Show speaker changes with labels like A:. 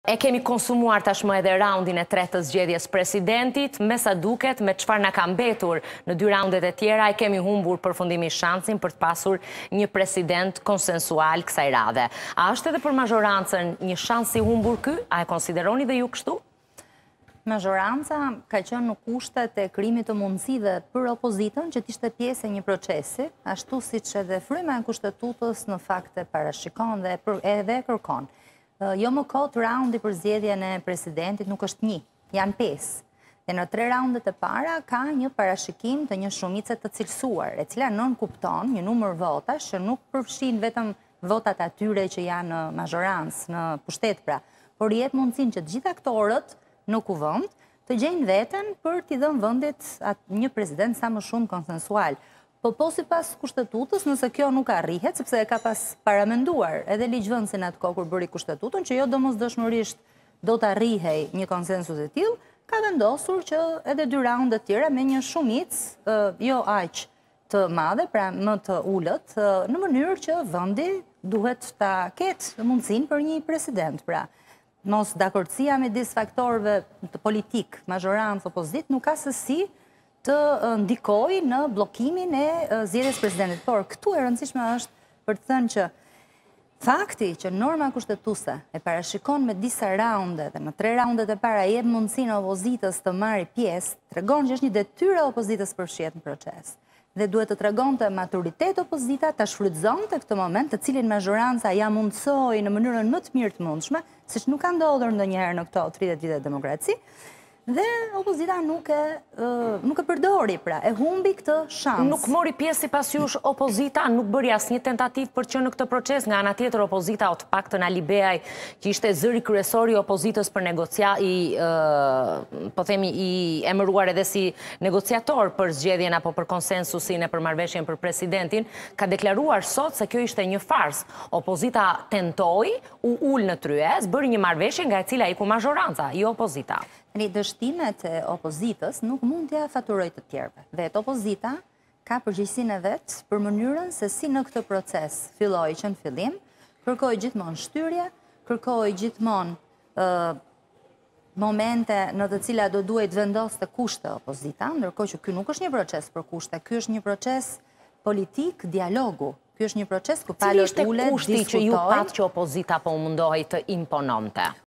A: E kemi konsumuar tashmë edhe raundin e tretë të zgjedhjes presidentit, me sa duket, me çfarë na ka mbetur në dy raundet e tjera, e kemi humbur përfundimisht shansin për të pasur një president konsensual kësaj radhe. A është edhe për mazhorancën një shans i humbur ky? A e konsideroni dhe ju kështu?
B: Mazhoranca ka qenë në kushtet e krijimit të mundësive për opozitën që të ishte pjesë e një procesi, ashtu siç edhe fryma e kushtetutës në fakt e parashikon dhe edhe kërkon. Jo më kot raundi për zgjedhjen e presidentit nuk është një, janë 5. Dhe në 3 raundet e para ka një parashikim të një shumice të cilësuar, e cila nënkupton një numër votash që nuk përfshin vetëm votat atyre që janë në mazhorancë, në pushtet pra, por jep mundësinë që të gjithë aktorët në kuvend të gjejnë veten për t'i dhënë vendit një president sa më shumë konsensual. Po sipas kushtetutës, nëse kjo nuk arrihet, sepse e ka pas paramenduar edhe ligjvendësin atë kohë kur bëri kushtetutën, që jo domosdoshmërisht do të arrihej një konsensus e tillë, ka vendosur që edhe 2 raundet tjera me një shumicë jo aq të madhe, pra më të ulët, në mënyrë që vendi duhet ta ketë mundësinë për një president, pra. Mos dakordësia midis faktorëve të politik, mazhorancë, opozit, nuk ka sësi të ndikoj në blokimin e zgjedhjes presidentit. Por këtu e rëndësishme është për të thënë që fakti që norma kushtetuese e parashikon me disa raunde dhe në 3 raundet e para jep mundësinë opozitës të marrë pjesë, tregon që është një detyrë e opozitës përfshihet në proces. Dhe duhet të tregonte maturitet opozita, ta shfrytëzonte këtë moment, të cilin mazhoranca ja mundsoi në mënyrën më të mirë të mundshme, siç nuk ka ndodhur ndonjëherë në këto 30 vite demokraci. Dhe opozita nuk e përdori, pra, e humbi këtë shans.
A: Nuk mori pjesë sipas jush opozita, nuk bëri asnjë tentativë për që në këtë proces, nga ana tjetër opozita, o të paktën Ali Beaj, që ishte zëri kryesor i opozitës për po themi i emëruar edhe si negociator për zgjedhjen apo për konsensusin e për marrëveshjen për presidentin, ka deklaruar sot se kjo ishte një fars. Opozita tentoi, u ul në tryez, bëri një marrëveshje nga e cila iku mazhoranca, jo opozita.
B: Dështimet e opozitës nuk mund t'ja faturoj të tjerëve. Vetë opozita ka përgjegjësinë e vetë për mënyrën se si në këtë proces filloi që në fillim, kërkoi gjithmonë shtyrje, kërkoi gjithmonë momente në të cilat do duhet vendoste kushte opozita, ndërkohë që ky nuk është një proces për kushte, ky është një proces politik, dialogu. Ky është një proces ku palët ulet, diskutojnë.
A: Cili ishte kushti që ju pat që opozita po mundohej të impononte?